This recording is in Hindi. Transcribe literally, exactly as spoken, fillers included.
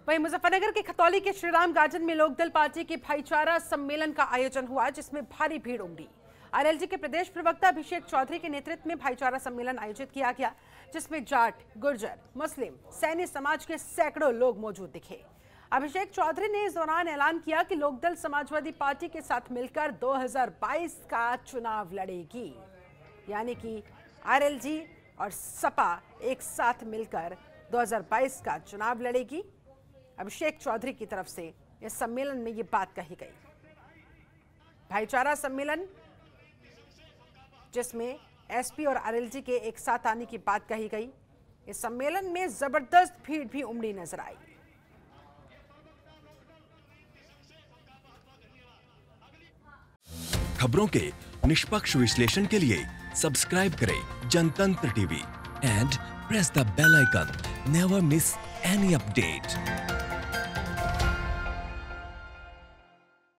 वहीं मुजफ्फरनगर के खतौली के श्रीराम गार्डन में लोकदल पार्टी के भाईचारा सम्मेलन का आयोजन हुआ, जिसमें भारी भीड़ उमड़ी। आरएलजी के प्रदेश प्रवक्ता अभिषेक चौधरी के नेतृत्व में भाईचारा सम्मेलन आयोजित किया गया, जिसमें जाट, गुर्जर, मुस्लिम, सैनी समाज के सैकड़ों लोग मौजूद दिखे। अभिषेक चौधरी ने इस दौरान ऐलान किया कि लोकदल समाजवादी पार्टी के साथ मिलकर दो हज़ार बाईस का चुनाव लड़ेगी, यानी कि आरएलजी और सपा एक साथ मिलकर दो हज़ार बाईस का चुनाव लड़ेगी। अभिषेक चौधरी की तरफ से इस सम्मेलन में ये बात कही गई। भाईचारा सम्मेलन जिसमें एसपी और आरएलजी के एक साथ आने की बात कही गई। इस सम्मेलन में जबरदस्त भीड़ भी उमड़ी नजर आई। खबरों के निष्पक्ष विश्लेषण के लिए सब्सक्राइब करें Jantantra TV and press the bell icon. Never miss any update.